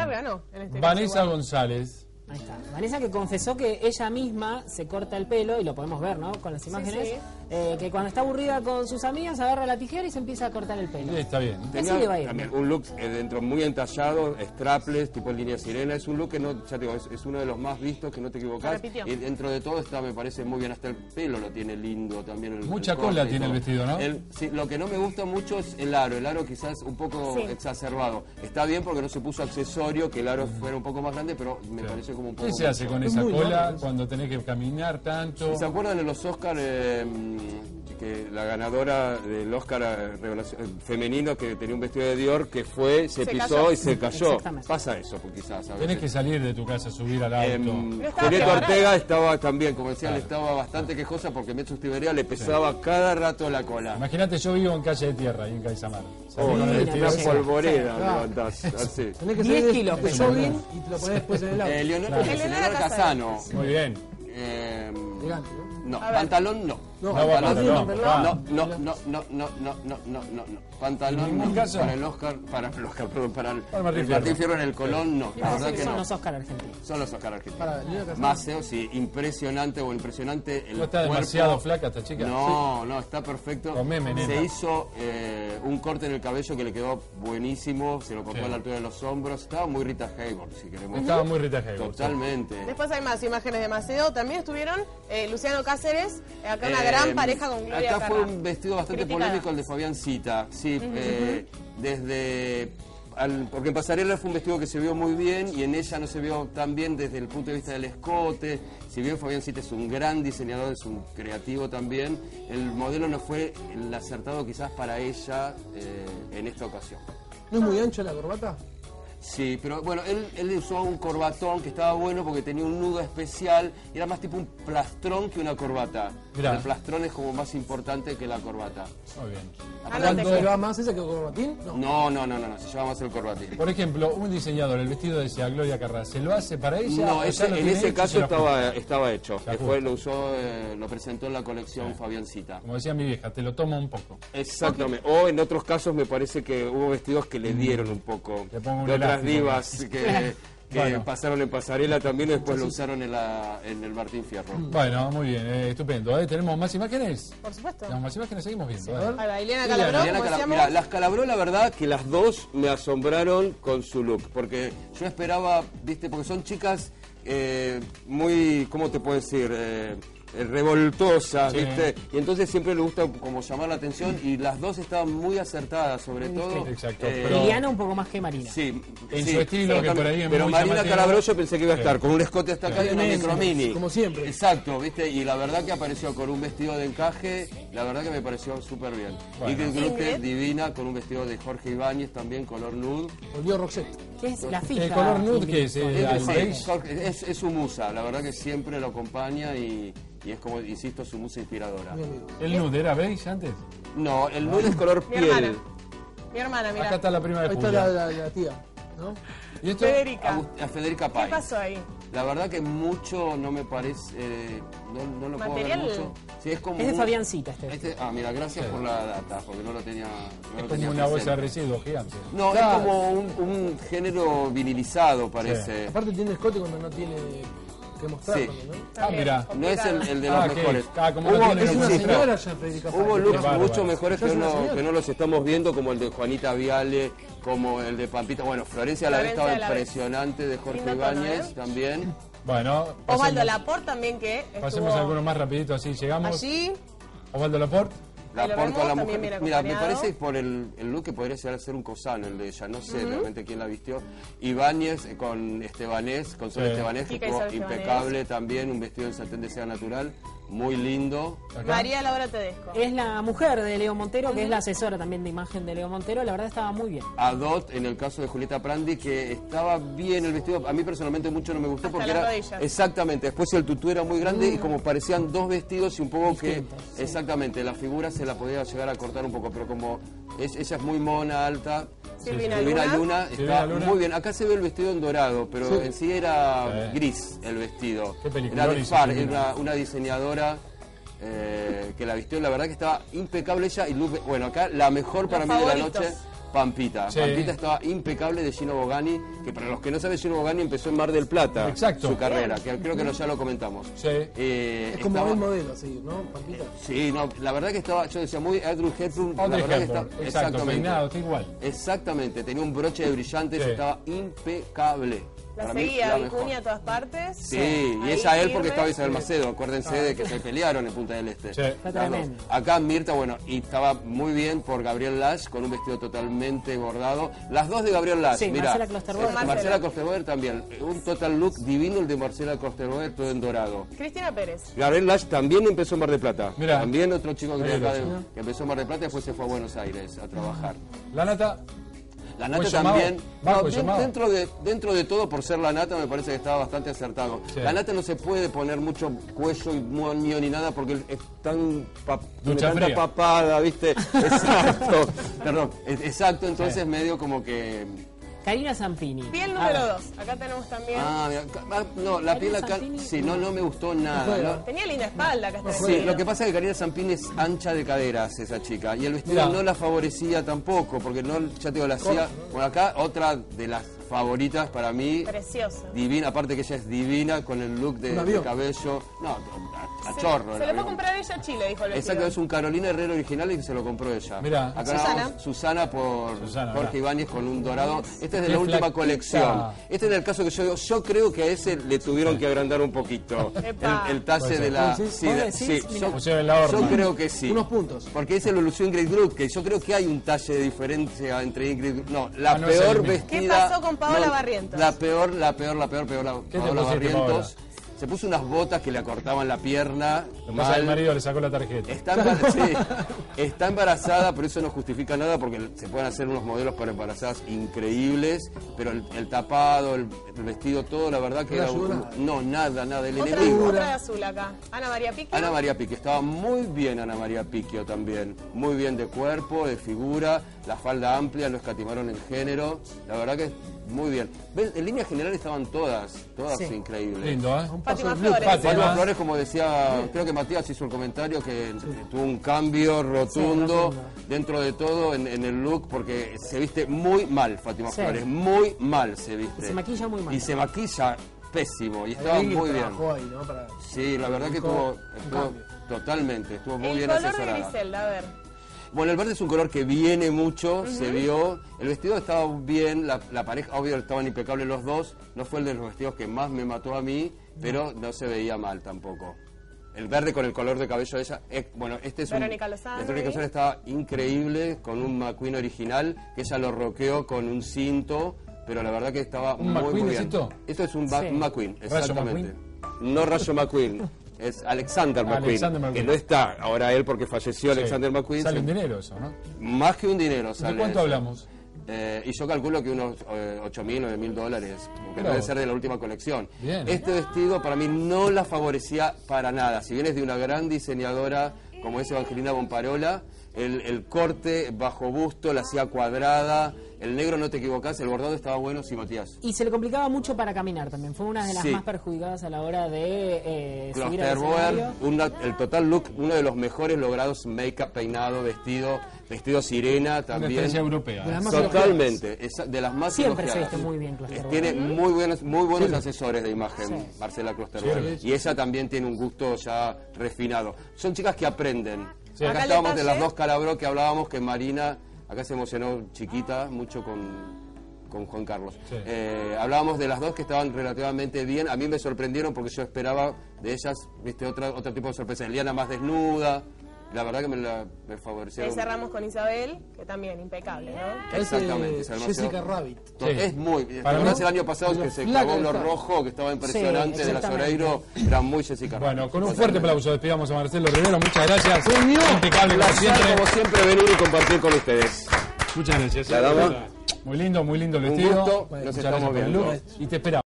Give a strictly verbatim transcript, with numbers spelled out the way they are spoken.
Claro que ganó. En este Vanessa caso, González. Ahí está. Vanessa, que confesó que ella misma se corta el pelo, y lo podemos ver, ¿no? Con las imágenes, sí. Eh, que cuando está aburrida con sus amigas agarra la tijera y se empieza a cortar el pelo. Sí, está bien. Así Tenía le va a ir. también un look eh, dentro muy entallado, strapless, tipo en línea sirena. Es un look que no, ya te digo, es, es uno de los más vistos, que no te equivocás. Y dentro de todo está, me parece muy bien. Hasta el pelo lo tiene lindo también. El, Mucha el cola y tiene todo. el vestido, ¿no? El, sí, lo que no me gusta mucho es el aro. El aro quizás un poco Sí. exacerbado. Está bien porque no se puso accesorio, que el aro fuera un poco más grande, pero me Sí. parece como un poco... ¿Qué se hace mucho. con Es esa muy cola largo, cuando tenés que caminar tanto? ¿Se acuerdan de los Oscar, eh, que la ganadora del Oscar eh, revelación, eh, femenino, que tenía un vestido de Dior, que fue, se, Se pisó cayó. y se cayó? Exactamente. Pasa eso, pues, quizás. a Tenés veces. que salir de tu casa, subir al auto. Em, Pero estaba Julieta preparada. Ortega estaba también, como decían, Claro. estaba bastante quejosa porque Metro Tiberia le pesaba cada rato la cola. Imagínate, yo vivo en calle de tierra, ahí en Caisamar. Salí Oh, con el mira, vestido una sí. polvoreda Sí. levantás, así. Tenés que diez salir de, kilos, de pero jogging y te lo pones después en el auto. Eh, Leonora, Claro. Leonora Leonora Casano. Muy bien. Eh, Elegante, ¿no? no, pantalón no. No, No va pantalón, no. papá. No, no, no, no, no, no, no, no, no, no. Pantalón ¿En ningún no. caso? Para el Oscar, para el Oscar, perdón, para el, Para Martín el Fierro. Martín Fierro en el Colón, no. La verdad que Son no. los Oscar argentinos. Son los Oscar argentinos. Para, Leonora Casano. Maceo, sí, impresionante o impresionante el ¿No está cuerpo. demasiado flaca esta chica? No, no, está perfecto. Comeme, nena. Se hizo eh, un corte en el cabello que le quedó buenísimo, se lo cortó Sí. a la altura de los hombros. Estaba muy Rita Hayworth, si queremos. Estaba muy Rita Hayworth. Totalmente. Después hay más imágenes de Maceo. También estuvieron eh, Luciano Cáceres, eh, acá una Eh, gran pareja con Gloria Acá fue Carrá. un vestido bastante Criticada. polémico el de Fabián Cita. Sí, eh, desde... al- porque en Pasarela fue un vestido que se vio muy bien y en ella no se vio tan bien desde el punto de vista del escote. Si bien Fabián Cita es un gran diseñador, es un creativo también, el modelo no fue el acertado quizás para ella eh, en esta ocasión. ¿No es muy ancha la corbata? Sí, pero bueno, él, él usó un corbatón que estaba bueno porque tenía un nudo especial y era más tipo un plastrón que una corbata. Mirá. El plastrón es como más importante que la corbata. Muy bien. Ándate, ¿Se va más esa que corbatín? No. No, no, no, no, no, se llama más el corbatín. Por ejemplo, un diseñador, el vestido de esa Gloria Carrá, ¿se lo hace para ella? No, o ese- ya lo en tiene ese hecho y caso se lo estaba, ajusta? estaba hecho. Se Después ajusta. lo usó, eh, lo presentó en la colección Fabián Cita. Como decía mi vieja, te lo toma un poco. Exactamente. O en otros casos me parece que hubo vestidos que le dieron un poco. Le pongo un de otras elástico. divas que, que Bueno. pasaron en pasarela también y después lo usaron en, la, en el Martín Fierro. Bueno, muy bien, eh, estupendo. ¿eh? ¿Tenemos más imágenes? Por supuesto. ¿Tenemos más imágenes? Seguimos viendo. ¿eh? Ahí va, Ileana Sí, Calabró, Mariana como Cala- decíamos. Mirá, las Calabró, la verdad que las dos me asombraron con su look, porque yo esperaba, viste, porque son chicas eh, muy, ¿cómo te puedo decir? Eh, eh, revoltosas, Sí. viste, y entonces siempre le gusta como llamar la atención y las dos estaban muy acertadas, sobre todo. Exacto, eh, pero- Liliana un poco más que Marina. Sí, En sí, su estilo, que por ahí es pero muy Marina llamativo. Calabró yo pensé que iba a estar Sí. con un escote hasta acá y una Tremendo, micro mini. como siempre. Exacto, viste, y la verdad que apareció con un vestido de encaje, la verdad que me pareció súper bien. Bueno. Y que creo que Ingrid. divina con un vestido de Jorge Ibáñez también, color nude. Volvió Roxette. ¿Qué es la fija? ¿El color nude qué es? Eh, Es, al sí, beige. Jorge- es- es su musa, la verdad que siempre lo acompaña y, y es como, insisto, su musa inspiradora. Mi amigo. ¿El nude era beige antes? No, el nude es color Mi piel. hermana. Mi hermana, mira. Acá está la prima de Ahí está la, Julia. la, la tía, ¿no? ¿Y esto? Federica. Agust- A Federica ¿Qué Pay. pasó ahí? La verdad que mucho no me parece, eh, no, no lo puedo ver ¿Material? mucho. Sí, es como Es de un- Fabiancita este. Este- ah, mira, gracias Sí. por la data, porque no lo tenía. No Es lo como tenía una bolsa de presente. residuos gigante. No, Claro. es como un, un género vinilizado, parece. Aparte tiene escote cuando no tiene que mostrar. Sí. cuando, ¿no? Ah, También, mira. No es el, el de los Ah, que- mejores. ah, como no Hubo, tiene Es una insisto, señora ya, Federica hubo Pay. looks bárbaro. mucho mejores Ya que es una no, señora. que no los estamos viendo, como el de Juanita Viale, como el de Pampita. Bueno, Florencia la vez Florencia estaba de la Vez. impresionante, de Jorge Lindo tono, Ibáñez ¿eh? también. Bueno, Osvaldo pasemos, Laporte también, que estuvo pasemos algunos más rapidito, así llegamos. allí. Osvaldo Laporte. La Ahí lo porta vemos, la también mujer. viene Mira, me acompañado. parece por el, el look que podría llegar a ser un cosano el de ella. No sé realmente quién la vistió. Ibáñez eh, con Estebanés, con Sol Sí. Estebanés, que Kika estuvo Isabel impecable también. Un vestido de satén de seda natural, muy lindo. Acá. María Laura Tedesco. Es la mujer de Leo Montero, que es la asesora también de imagen de Leo Montero. La verdad estaba muy bien. Adot en el caso de Julieta Prandi, que estaba bien el vestido. A mí personalmente mucho no me gustó Hasta porque las era. rodillas. Exactamente. Después el tutú era muy grande y como parecían dos vestidos y un poco Distintos, que. sí. Exactamente, la figura se la podía llegar a cortar un poco, pero como es- ella es muy mona, alta. Silvina Silvina Luna. Luna Silvina está Luna. muy bien. Acá se ve el vestido en dorado, pero Sí. en sí era Sí. gris el vestido. Qué peliculón Era de hizo Far, Silvina. era una, una diseñadora eh, que la vistió. La verdad que estaba impecable ella. Y Lupe, bueno, acá la mejor para Los mí de la favoritos. noche. Pampita. Sí. Pampita estaba impecable de Gino Bogani, que para los que no saben, Gino Bogani empezó en Mar del Plata. Exacto. Su carrera, que creo que no, ya lo comentamos. Sí. Eh, Es como estaba- el modelo a seguir, ¿no? Pampita. Sí, no, la verdad que estaba, yo decía, muy Audrey Hepburn. La Audrey verdad que Hepburn, está- exacto, exactamente. peinado, está igual. Exactamente, tenía un broche de brillantes, Sí. estaba impecable. La Para mí, seguía, la Vicuña mejor. a todas partes. Sí, y Ahí es a él firme. porque estaba Isabel Macedo, acuérdense de que se pelearon en Punta del Este. Sí. Fue Las dos. tremendo. Acá Mirta, bueno, y estaba muy bien por Gabriel Lash con un vestido totalmente bordado. Las dos de Gabriel Lash, Sí, mira. Marcela Klosterboer. eh, Marcela Klosterboer también. Un total look divino el de Marcela Klosterboer, todo en dorado. Cristina Pérez. Gabriel Lash también empezó en Mar del Plata. Mirá. También otro chico que, Mirá, acá de- sí. que empezó en Mar del Plata y después se fue a Buenos Aires a trabajar. La nata, La ¿Buen nata llamado? también. Bajo no, el den- llamado. dentro, de, dentro de todo, por ser la nata, me parece que estaba bastante acertado. Sí. La nata no se puede poner mucho cuello y moño ni nada porque es tan pa- tiene Ducha tanta fría. papada, ¿viste? Exacto. Perdón, es- exacto, entonces medio como que. Karina Zampini. Piel número Ah, dos. Acá tenemos también. Ah, mira, ca- ah, no, la piel acá. Zampini. Sí, no, no me gustó nada. ¿no? Tenía linda espalda acá. está Sí, vestido. lo que pasa es que Karina Zampini es ancha de caderas, esa chica, y el vestido Mirá. no la favorecía tampoco, porque no, ya te digo, la hacía. Bueno, acá otra de las favoritas para mí, Preciosa. divina, aparte que ella es divina con el look de, Un de avión. cabello, no, a, a Se- chorro. Se el lo fue a avión. comprar ella a Chile, dijo el vestido. Exacto, es un Carolina Herrera original y que se lo compró ella. Mirá. Acá Susana. vamos, Susana por Susana, Jorge mirá. Ibáñez con un dorado. Este es de Qué la última flaquita. colección. Este es el caso que yo digo, yo creo que a ese le tuvieron que agrandar un poquito. Epa. El, el talle Puede de ser. la... ¿Vos Sí, decís? de- ¿Vos sí, decís? yo, Mirá. Pusieron en la horma. yo creo que sí. Unos puntos. Porque es el Lució Ingrid Group, que yo creo que hay un talle de diferencia entre Ingrid... No, la Ah, no es peor el mismo. vestida... ¿Qué pasó con Paola Barrientos? La peor, la peor, la peor, peor, la, ¿Qué te Paola pusiste, Barrientos. Se puso unas botas que le acortaban la pierna. lo que pasa es que el mal. marido le sacó la tarjeta. Está, embar- sí, está embarazada, pero eso no justifica nada porque se pueden hacer unos modelos para embarazadas increíbles, pero el, el tapado, el, el vestido, todo, la verdad que No era ayudó un- nada. no, nada, nada. El Otra, enemigo. otra de azul acá. Ana María Pique. Ana María Pique, estaba muy bien Ana María Piquio también, muy bien de cuerpo, de figura, la falda amplia, no escatimaron en género, la verdad que muy bien. ¿Ves? En línea general estaban todas, todas Sí. increíbles. Lindo, ¿eh? Un paso Fátima del club. Flores. Fátima. Fátima Flores, como decía, creo que Matías hizo el comentario que tuvo un cambio rotundo rotundo. dentro de todo en, en el look porque se viste muy mal Fátima Sí. Flores, muy mal se viste. Y se maquilla muy mal. Y se maquilla pésimo y Hay estaba alguien que muy bien. trabajó ahí, ¿no? Para... Sí, la verdad que Buscó estuvo, un estuvo cambio. totalmente, estuvo muy El bien color de asesorada. Griselda, a ver. Bueno, el verde es un color que viene mucho, se vio. El vestido estaba bien, la, la pareja, obvio, estaban impecables los dos. No fue el de los vestidos que más me mató a mí, pero no se veía mal tampoco. El verde con el color de cabello de ella, eh, bueno, este es Verónica un... Lozano, Verónica ¿eh? Lozano estaba increíble, con un McQueen original, que ella lo roqueó con un cinto, pero la verdad que estaba ¿Un muy, McQueen muy bien. necesito? Esto es un, ba- Sí. un McQueen, ¿Rayo exactamente. No Rayo McQueen. Es Alexander McQueen, Alexander McQueen. que no está ahora él porque falleció Alexander Sí. McQueen. Sale se- un dinero eso, ¿no? Más que un dinero sale ¿De cuánto eso. hablamos? Eh, y yo calculo que unos eh, ocho mil, nueve mil dólares, que Mirá debe vos. ser de la última colección. Bien. Este vestido para mí no la favorecía para nada. Si bien es de una gran diseñadora como es Evangelina Bomparola, el, el corte bajo busto la hacía cuadrada, el negro no te equivocás, el bordado estaba bueno, sí, Matías. Y se le complicaba mucho para caminar también. Fue una de las Sí. más perjudicadas a la hora de eh, subir al Klosterboer, escenario. una- el total look, uno de los mejores logrados, make-up, peinado, vestido, vestido sirena Una también. experiencia europea. De las ¿eh? más Totalmente, esa- de las más Siempre se elogiadas. viste muy bien Klosterboer. Tiene muy buenos, muy buenos asesores de imagen, Sí. Marcela Klosterboer. Sí. Y ella también tiene un gusto ya refinado. Son chicas que aprenden. Sí. Acá Acá el estábamos de detalle- las dos Calabró que hablábamos, que Marina, acá se emocionó chiquita mucho con, con Juan Carlos. Sí. Eh, hablábamos de las dos que estaban relativamente bien. A mí me sorprendieron porque yo esperaba de ellas, viste, otra, otro tipo de sorpresa. Eliana más desnuda. La verdad que me, la, me Ahí favorecieron. cerramos con Isabel, que también impecable, ¿no? Exactamente, Es, es eh, hermoso. Jessica Rabbit. To- Sí. Es muy. ¿Te Para acordás mí- el año pasado que se flaca clavó lo está. rojo, que estaba impresionante de la exactamente. Soreiro? Era muy Jessica Rabbit. Bueno, con un fuerte aplauso despidamos a Marcelo Rivero. Muchas gracias. Señor. Impecable como Placer, siempre. como siempre, venir y compartir con ustedes. Muchas gracias. La dama. Muy lindo, muy lindo el Un vestido. gusto. Muchas Nos gracias estamos por el viendo. look. Y te esperamos.